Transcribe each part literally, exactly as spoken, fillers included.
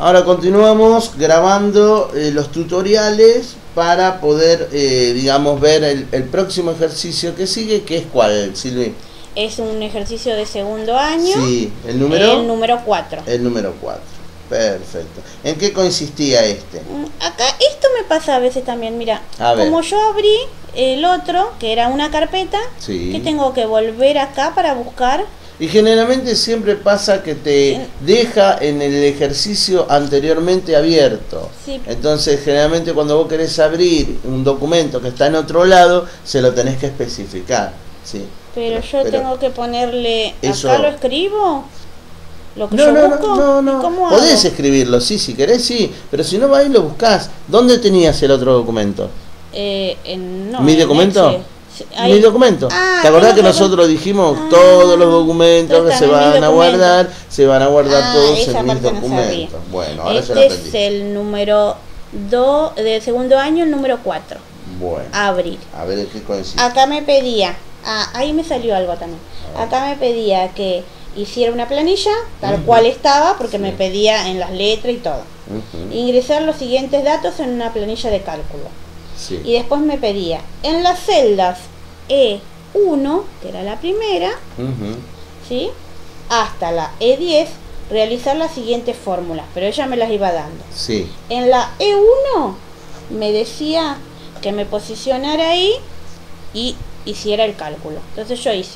Ahora continuamos grabando eh, los tutoriales para poder, eh, digamos, ver el, el próximo ejercicio que sigue, que es ¿cuál, Silvi? Es un ejercicio de segundo año. Sí, ¿el número? El número cuatro. El número cuatro. Perfecto. ¿En qué consistía este? Acá, esto me pasa a veces también, mira. A ver. Como yo abrí el otro, que era una carpeta, Sí. que tengo que volver acá para buscar. Y generalmente siempre pasa que te deja en el ejercicio anteriormente abierto. Sí. Entonces generalmente cuando vos querés abrir un documento que está en otro lado, se lo tenés que especificar. ¿Sí? Pero, Pero- yo pero tengo que ponerle, eso- acá lo escribo, lo que No, yo no, busco. no, no, ¿Cómo no. Podés hago? escribirlo, sí, si querés, sí. Pero si no, va y lo buscás. ¿Dónde tenías el otro documento? Eh, en, no, ¿Mi en documento? Excel. Sí, ahí. Mi documento. Ah, ¿Te acordás que tengo que- nosotros dijimos Ah, todos los documentos que están se en mi van a documento. guardar, se van a guardar Ah, todos esa en mis parte no sabía. documentos? Bueno, ahora ya lo Este aprendí. es el número dos del segundo año, el número cuatro. Bueno, Abrir. a ver en qué consiste. Acá me pedía, ah, ahí me salió algo también. Acá me pedía que hiciera una planilla tal Ujú. cual estaba, porque Sí. me pedía en las letras y todo. Ujú, Ingresar los siguientes datos en una planilla de cálculo. sí. Y después me pedía en las celdas E uno, que era la primera, Ujú, ¿sí?, hasta la E diez, realizar las siguientes fórmulas, pero ella me las iba dando. sí. En la E uno me decía que me posicionara ahí y hiciera el cálculo. Entonces yo hice,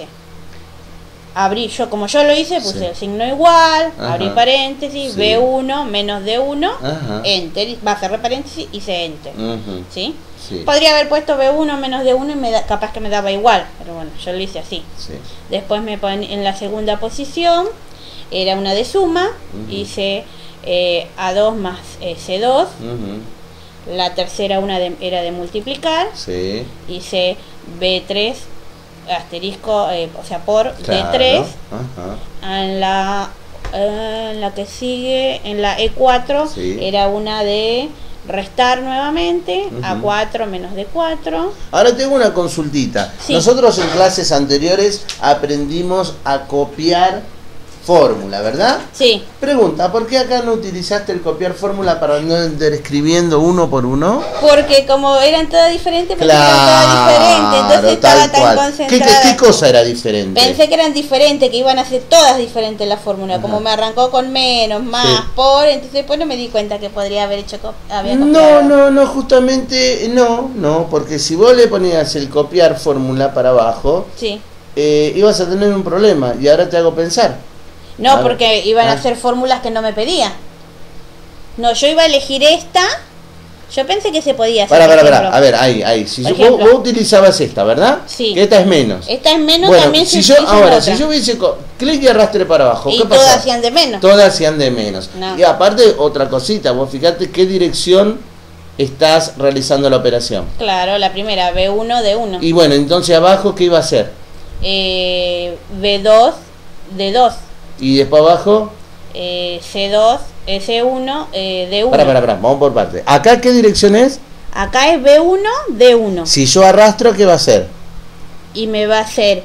abrí, yo como yo lo hice, puse Sí. el signo igual, Ajá. abrí paréntesis, Sí. B uno menos D uno, Ajá. enter, va a cerrar paréntesis, hice enter. Ujú, ¿Sí? sí. Podría haber puesto B uno menos D uno y me da, capaz que me daba igual, pero bueno, yo lo hice así. Sí. Después me pone en la segunda posición, era una de suma, Ujú. hice eh, A dos más eh, C dos. Ujú, La tercera una de- era de multiplicar, sí. hice B tres asterisco, eh, o sea, por Claro. D tres. Ajá. En la, eh, en la que sigue, en la E cuatro, Sí. era una de restar nuevamente, Ujú. A cuatro menos D cuatro. Ahora tengo una consultita. Sí. Nosotros en clases anteriores aprendimos a copiar fórmula, ¿verdad? Sí, Pregunta, ¿por qué acá no utilizaste el copiar fórmula para no ir escribiendo uno por uno? porque como eran todas diferentes, pensé que eran todas Claro, diferentes, entonces estaba tal tan cual. ¿Qué, concentrada. qué, qué cosa era diferente? Pensé que eran diferentes, que iban a ser todas diferentes la fórmula. Como Ajá. me arrancó con menos, más, Sí. por, entonces después no me di cuenta que podría haber hecho co- había No, copiado. no, no, justamente no, no, porque si vos le ponías el copiar fórmula para abajo, Sí. eh, ibas a tener un problema y ahora te hago pensar. No, A ver. porque iban Ah. a ser fórmulas que no me pedía. No, yo iba a elegir esta. Yo pensé que se podía hacer. Para, por para, para, ejemplo. a ver, ahí, ahí. Si Por yo- vos, ejemplo. vos utilizabas esta, ¿verdad? Sí. Que esta es menos. Esta es menos, Bueno, también si se yo, hizo ahora, la si otra. yo hubiese co- clic y arrastre para abajo, Y ¿qué todas pasa? hacían de menos. Todas hacían de menos. No. Y aparte, otra cosita, vos fíjate qué dirección estás realizando la operación. Claro, la primera, B uno, D uno. Y bueno, entonces abajo, ¿qué iba a hacer? Eh, B dos, D dos. Y después abajo, Eh, C dos, S uno, eh, D uno. para, para, para, vamos por parte. ¿Acá qué dirección es? Acá es B uno, D uno. Si yo arrastro, ¿qué va a ser? Y me va a hacer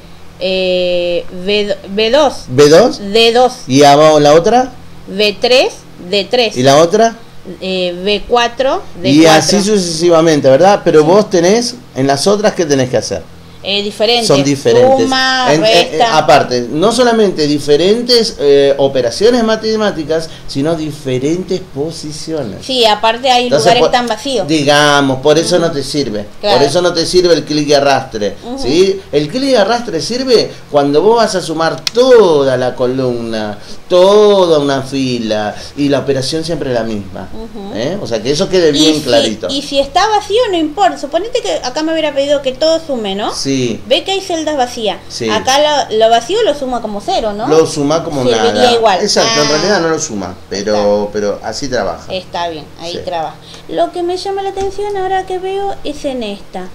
eh, B, B2, ¿B dos? D dos, ¿Y abajo la otra? B tres, D tres, ¿Y la otra? eh, B cuatro, D cuatro. Y así sucesivamente, ¿verdad? Pero vos tenés, en las otras, ¿qué tenés que hacer? Eh, diferentes. Son diferentes. Suma, En- en- resta. aparte, no solamente diferentes eh, operaciones matemáticas, sino diferentes posiciones. Sí, aparte hay Entonces, lugares por- tan vacíos. Digamos, por eso no te sirve. Claro. Por eso no te sirve el clic y arrastre. Ujú. ¿Sí? El clic y arrastre sirve cuando vos vas a sumar toda la columna, toda una fila, y la operación siempre es la misma. Ujú. ¿Eh? O sea, que eso quede Y bien si- clarito. y si está vacío, no importa. Suponete que acá me hubiera pedido que todo sume, ¿no? Sí. Ve que hay celdas vacías. Sí. Acá lo, lo vacío lo suma como cero, ¿no? Lo suma como Serviría nada. igual. Exacto, en Ah. realidad no lo suma, pero, Claro. pero así trabaja. Está bien, ahí Sí. trabaja. Lo que me llama la atención ahora que veo es en esta.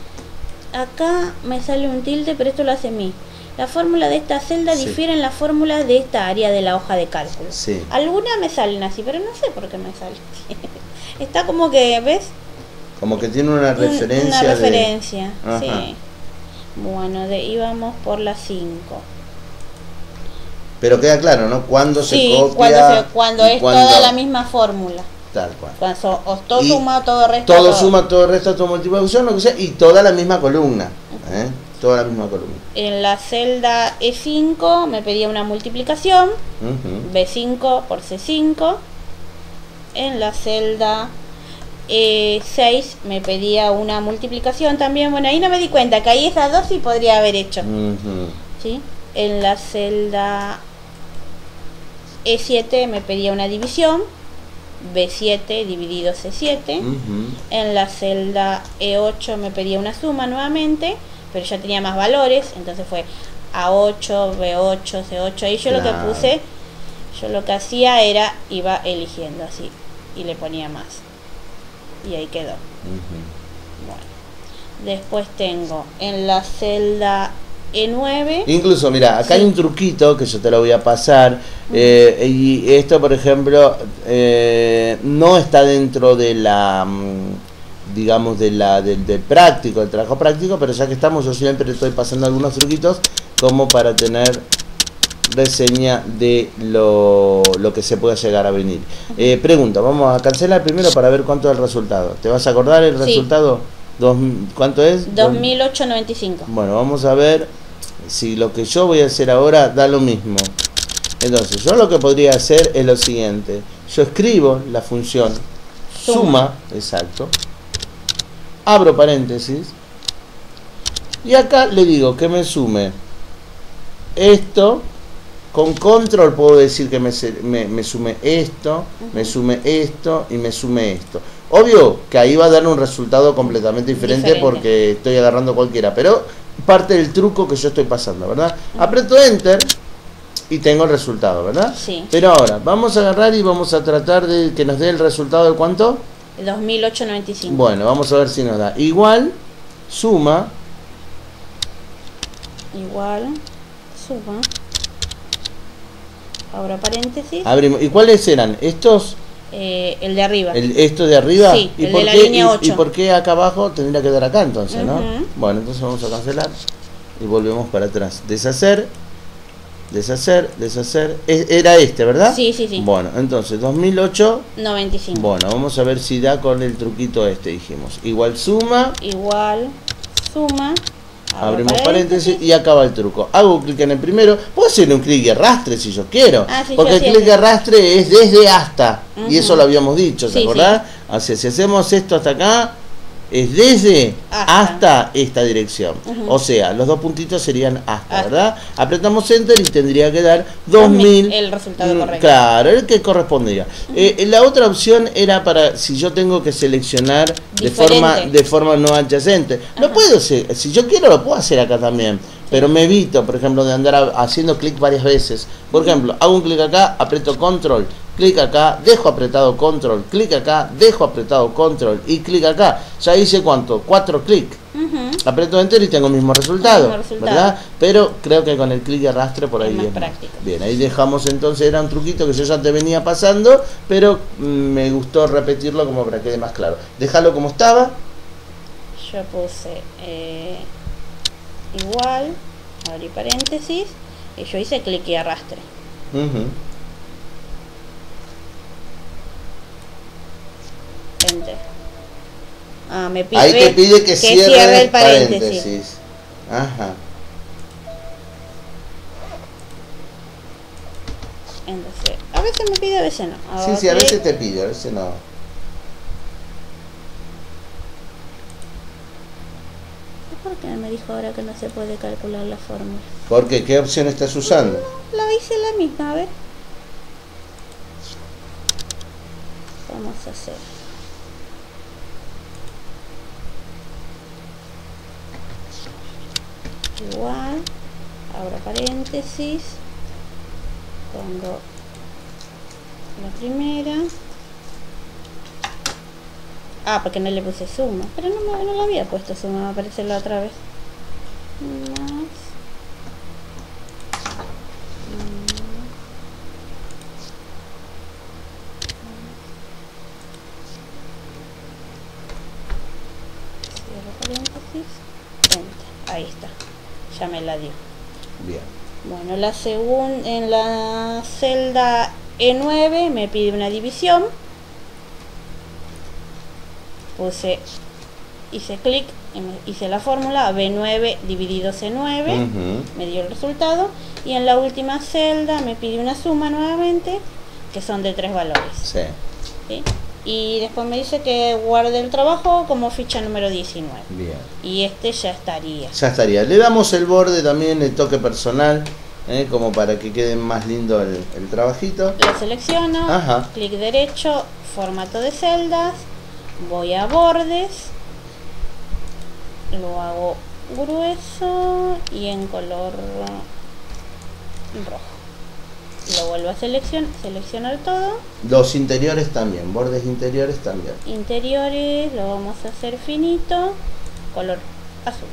Acá me sale un tilde, pero esto lo hace mí. La fórmula de esta celda Sí. difiere en la fórmula de esta área de la hoja de cálculo. Sí. Algunas me salen así, pero no sé por qué me salen. Está como que, ¿ves? Como que tiene una Un- referencia. Una de- referencia, Ajá. sí. Bueno, de íbamos por las cinco. Pero queda claro, ¿no? Cuando se Sí, copia. cuando, se, cuando y es cuando- toda la misma fórmula. Tal cual. Cuando so- o todo Y suma, todo resta. Todo suma, todo resta, todo multiplicación, lo que sea, y toda la misma columna. ¿eh? Toda la misma columna. En la celda E cinco me pedía una multiplicación, Ujú. B cinco por C cinco. En la celda E seis me pedía una multiplicación también. Bueno, ahí no me di cuenta que ahí esas dos sí podría haber hecho. Ujú. ¿Sí? En la celda E siete me pedía una división, B siete dividido C siete. Ujú. En la celda E ocho me pedía una suma nuevamente, pero ya tenía más valores, entonces fue A ocho, B ocho, C ocho. Ahí yo lo Claro. que puse, yo lo que hacía era, iba eligiendo así, y le ponía más. Y ahí quedó. Ujú. Bueno. Después tengo en la celda E nueve. Incluso, mira, acá Sí. hay un truquito que yo te lo voy a pasar. eh, y esto, por ejemplo, eh, no está dentro de la, mm, digamos, de la del, del práctico, del trabajo práctico, pero ya que estamos, yo siempre estoy pasando algunos truquitos como para tener reseña de lo, lo que se pueda llegar a venir. Eh, pregunta, vamos a cancelar primero para ver cuánto es el resultado. ¿Te vas a acordar el Sí. resultado? Dos, ¿cuánto es? dos mil ochocientos noventa y cinco. Bueno, vamos a ver si lo que yo voy a hacer ahora da lo mismo. Entonces, yo lo que podría hacer es lo siguiente. Yo escribo la función suma, Suma. exacto. Abro paréntesis. Y acá le digo que me sume esto. Con control puedo decir que me, se- me, me sume esto, me sume esto y me sume esto. Obvio que ahí va a dar un resultado completamente diferente, Diferente. porque estoy agarrando cualquiera, pero parte del truco que yo estoy pasando, ¿verdad? Aprieto Enter y tengo el resultado, ¿verdad? Sí. Pero ahora, vamos a agarrar y vamos a tratar de que nos dé el resultado de cuánto. dos mil ochocientos noventa y cinco. Bueno, vamos a ver si nos da. Igual, suma, Igual, suma. Ahora paréntesis. abrimos. ¿Y cuáles eran? ¿Estos? eh, el de arriba. El, ¿Esto de arriba? Sí, ¿Y el por de la qué, línea y- ocho. ¿Y por qué acá abajo tendría que dar acá entonces, no? Ujú. Bueno, entonces vamos a cancelar y volvemos para atrás. Deshacer, deshacer, deshacer. Es- Era este, ¿verdad? Sí, sí, sí. Bueno, entonces dos mil ocho. noventa y cinco. Bueno, vamos a ver si da con el truquito este, dijimos. Igual suma, Igual, suma. abro abrimos paréntesis y acaba el truco. Hago clic en el primero. Puedo hacer un clic y arrastre si yo quiero. Ah, sí, porque yo el hacía clic y eso. arrastre es desde hasta. Y eso Ujú. lo habíamos dicho, ¿se Sí, acordás? Así, si hacemos esto hasta acá, es desde Hasta. hasta, esta dirección. Ujú. O sea, los dos puntitos serían hasta, Hasta. ¿verdad? Apretamos Enter y tendría que dar dos mil. El resultado Mm, correcto. Claro, el que correspondía. Eh, la otra opción era para si yo tengo que seleccionar de Diferente. forma de forma no adyacente. Lo Ajá. puedo hacer, si yo quiero lo puedo hacer acá también, pero me evito, por ejemplo, de andar a- haciendo clic varias veces. Por ejemplo, hago un clic acá, aprieto control, clic acá, dejo apretado control, clic acá, dejo apretado control y clic acá. Ya hice cuánto, cuatro clics. Ujú. Aprieto enter y tengo el mismo resultado, El mismo resultado. ¿verdad? Pero creo que con el clic y arrastre por ahí Es más es más. práctico. Bien, ahí dejamos entonces, era un truquito que yo ya te venía pasando, pero mm, me gustó repetirlo como para que quede más claro. Déjalo como estaba. Yo puse eh, igual, abrí paréntesis, y yo hice clic y arrastre. Ujú. Enter. Ah, me pide Ahí te pide que, cierre, cierre el paréntesis. paréntesis. Ajá. Entonces, a veces me pide, a veces no. Sí, Hago sí, a clic. veces te pide, a veces no. ¿Por qué me dijo ahora que no se puede calcular la fórmula? ¿Por qué? ¿Qué opción estás usando? La hice la misma, a ver. Vamos a hacer. Igual, abro paréntesis, pongo la primera. Ah, porque no le puse suma, pero no, me, no le había puesto suma, me aparece la otra vez. Más. Cierro paréntesis, enter. Ahí está, ya me la dio. Bien. Bueno, la segun- en la celda E nueve me pide una división. Puse, hice clic y me- hice la fórmula B nueve dividido C nueve, Ujú. me dio el resultado. Y en la última celda me pide una suma nuevamente, que son de tres valores. Sí. ¿Sí? Y después me dice que guarde el trabajo como ficha número diecinueve. Bien. Y este ya estaría. Ya estaría. Le damos el borde también, el toque personal, ¿eh? Como para que quede más lindo el, el trabajito. Lo selecciono, Ajá. clic derecho, formato de celdas, voy a bordes, lo hago grueso y en color rojo. Lo vuelvo a seleccionar, seleccionar todo. Los interiores también, bordes interiores también. Interiores lo vamos a hacer finito, color azul.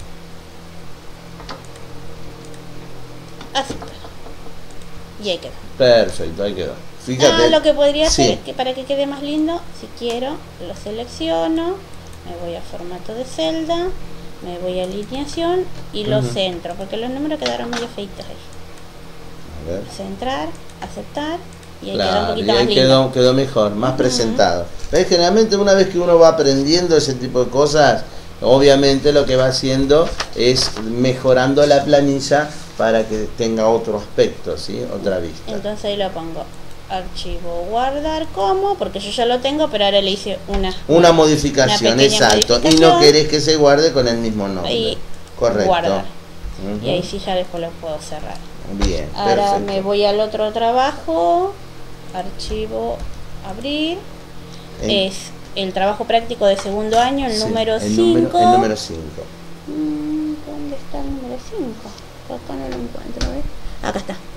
Así quedó. Y ahí quedó. Perfecto, ahí quedó. Fíjate. Ah, lo que podría hacer Sí. es que para que quede más lindo, si quiero, lo selecciono, me voy a formato de celda, me voy a alineación y lo Ujú. centro, porque los números quedaron medio feitos ahí. A ver. Centrar, aceptar y ahí queda un Claro, y poquito ahí más lindo. quedó, quedó mejor, más Ujú. presentado. ¿Ves? Generalmente una vez que uno va aprendiendo ese tipo de cosas, obviamente lo que va haciendo es mejorando la planilla para que tenga otro aspecto, ¿sí? Otra vista. Entonces ahí lo pongo. Archivo guardar como, porque yo ya lo tengo, pero ahora le hice una, Una modificación, una pequeña exacto. Y no modificación. querés que se guarde con el mismo nombre. Ahí, Correcto. guardar. Ujú. Y ahí sí ya después lo puedo cerrar. Bien, Ahora perfecto. me voy al otro trabajo, archivo, abrir, En- es el trabajo práctico de segundo año, el sí, número el número- cinco. El número cinco. ¿Dónde está el número cinco? Acá no lo encuentro, ¿ves? Acá está.